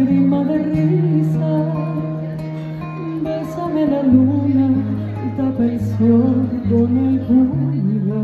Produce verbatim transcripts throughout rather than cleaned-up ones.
lágrima de risa. Bésame la luna y tapa el sol con algún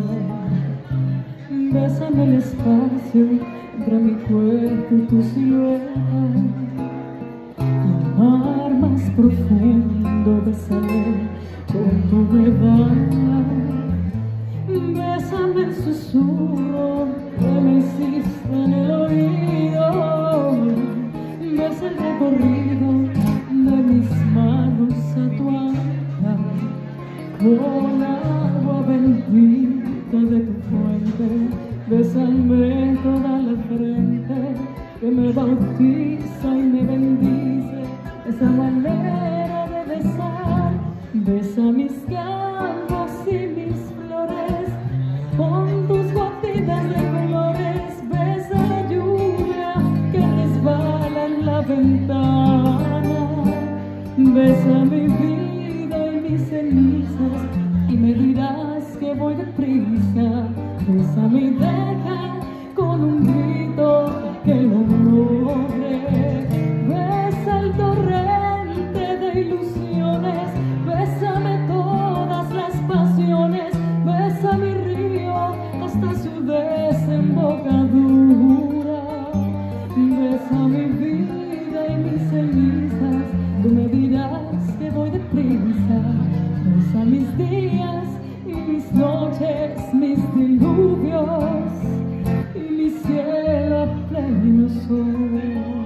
Bésame el espacio entre mi cuerpo y tu silueta. Y el mar más profundo bésame con tu verdad. Bésame el susurro que me hiciste en el oído. Besa el recorrido de mis manos a tu alma, con agua bendita de tu fuente. Bésame toda la frente que me bautiza y me bendice. Esa manera de besar. Besa mis campos y mis flores con tus gotitas de colores. Besa la lluvia que resbala en la ventana. Besa mi vida y mis cenizas y me dirás que voy deprisa. Bésame y deja con un grito que lo logre. Besa el torrente de ilusiones. Bésame todas las pasiones. Besa mi río hasta su desembocadura. Besa mi vida y mis cenizas. Tú me dirás que voy deprisa. Besa mis días y mis noches, mis diluvios y mi cielo a pleno sol.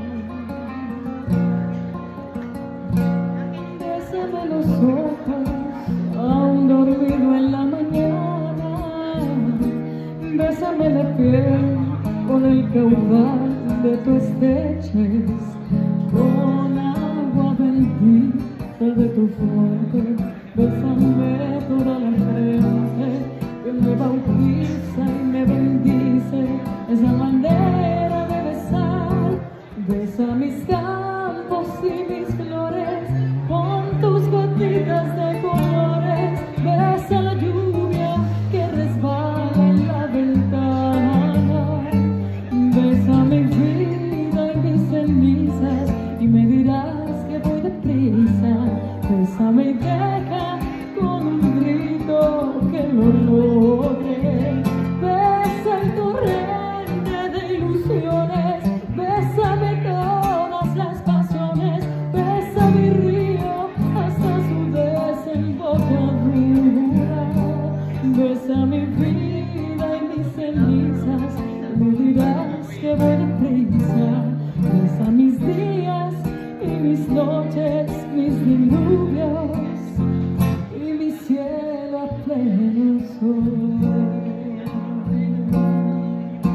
Bésame los ojos, aún dormido en la mañana. Bésame la piel con el caudal de tu estrechez, con agua bendita de tu fuente. Bésame toda la frente que me bautiza y me bendice. Esa manera de besar. Besa mis campos y mis flores con tus gotitas de colores. Besa la lluvia que resbala en la ventana. Besa mi vida y mis cenizas y me dirás que voy deprisa. Bésame y deja con un grito que lo logre. Besa el torrente de ilusiones. Bésame todas las pasiones. Besa mi río hasta su desembocadura. Besa mi vida y mis cenizas y me dirás que voy deprisa. Besa mis días y mis noches, mis diluvios